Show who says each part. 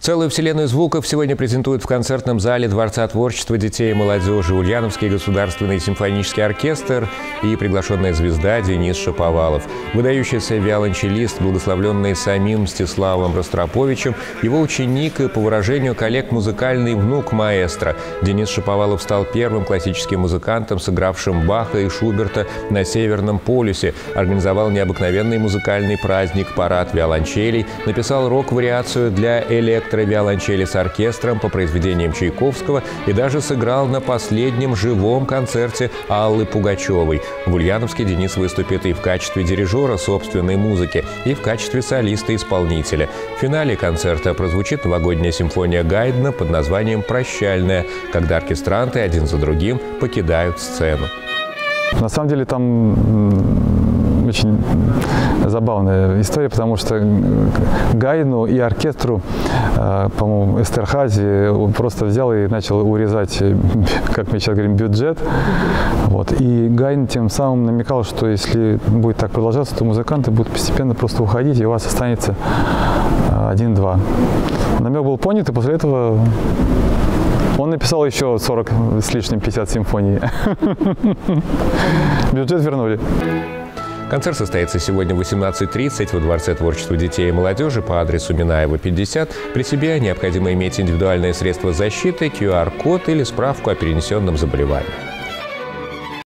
Speaker 1: Целую вселенную звуков сегодня презентуют в концертном зале Дворца творчества детей и молодежи Ульяновский государственный симфонический оркестр и приглашенная звезда Денис Шаповалов. Выдающийся виолончелист, благословленный самим Мстиславом Ростроповичем, его ученик и, по выражению коллег, музыкальный внук маэстро. Денис Шаповалов стал первым классическим музыкантом, сыгравшим Баха и Шуберта на Северном полюсе, организовал необыкновенный музыкальный праздник «Парад виолончелей», написал рок-вариацию для электровиолончели с оркестром по произведениям Чайковского и даже сыграл на последнем живом концерте Аллы Пугачевой. В Ульяновске Денис выступит и в качестве дирижера собственной музыки, и в качестве солиста-исполнителя. В финале концерта прозвучит новогодняя симфония Гайдна под названием «Прощальная», когда оркестранты один за другим покидают сцену.
Speaker 2: На самом деле там очень забавная история, потому что Гайдну и оркестру, по-моему, Эстерхази просто взял и начал урезать, как мы сейчас говорим, бюджет. Вот. И Гайдн тем самым намекал, что если будет так продолжаться, то музыканты будут постепенно просто уходить, и у вас останется 1-2. Намек был понят, и после этого он написал еще 40 с лишним 50 симфоний. Бюджет вернули.
Speaker 1: Концерт состоится сегодня в 18:30 во Дворце творчества детей и молодежи по адресу Минаева, 50. При себе необходимо иметь индивидуальные средства защиты, QR-код или справку о перенесенном заболевании.